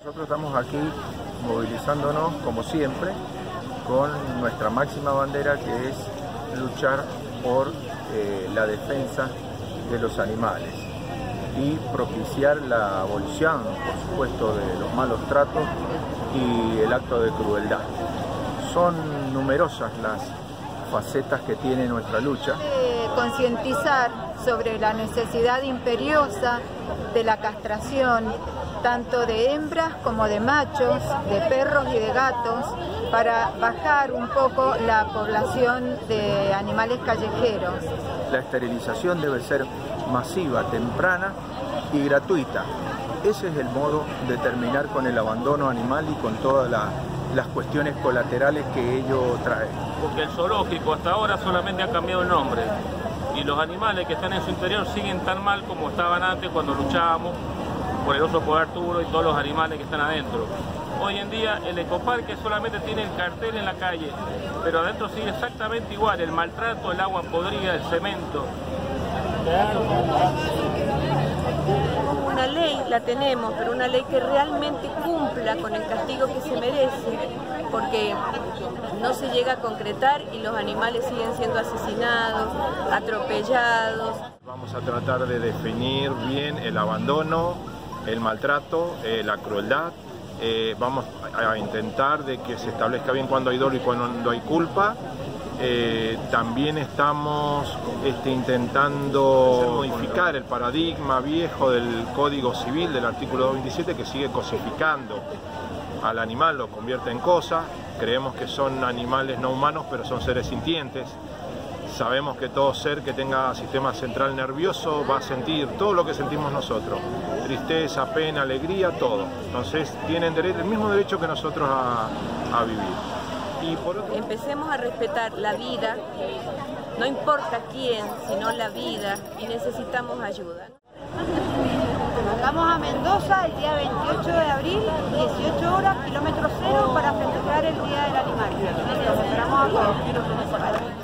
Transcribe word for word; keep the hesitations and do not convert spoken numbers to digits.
Nosotros estamos aquí movilizándonos, como siempre, con nuestra máxima bandera, que es luchar por eh, la defensa de los animales y propiciar la abolición, por supuesto, de los malos tratos y el acto de crueldad. Son numerosas las facetas que tiene nuestra lucha. Eh, concientizar sobre la necesidad imperiosa de la castración, tanto de hembras como de machos, de perros y de gatos, para bajar un poco la población de animales callejeros. La esterilización debe ser masiva, temprana y gratuita. Ese es el modo de terminar con el abandono animal y con todas la, las cuestiones colaterales que ello trae. Porque el zoológico hasta ahora solamente ha cambiado el nombre y los animales que están en su interior siguen tan mal como estaban antes cuando luchábamos por el oso polar Arturo y todos los animales que están adentro. Hoy en día el ecoparque solamente tiene el cartel en la calle, pero adentro sigue exactamente igual, el maltrato, el agua podrida, el cemento. Una ley la tenemos, pero una ley que realmente cumpla con el castigo que se merece, porque no se llega a concretar y los animales siguen siendo asesinados, atropellados. Vamos a tratar de definir bien el abandono, el maltrato, eh, la crueldad. Eh, vamos a intentar de que se establezca bien cuándo hay dolo y cuándo hay culpa. Eh, también estamos este, intentando modificar el paradigma viejo del Código Civil del artículo doscientos veintisiete, que sigue cosificando al animal, lo convierte en cosa. Creemos que son animales no humanos, pero son seres sintientes. Sabemos que todo ser que tenga sistema central nervioso va a sentir todo lo que sentimos nosotros, tristeza, pena, alegría, todo. Entonces tienen derecho, el mismo derecho que nosotros a, a vivir. Y por otro... Empecemos a respetar la vida, no importa quién, sino la vida, y necesitamos ayuda. Vamos a Mendoza el día veintiocho de abril, dieciocho horas, kilómetro cero, para festejar el Día del Animal. Los esperamos a todos.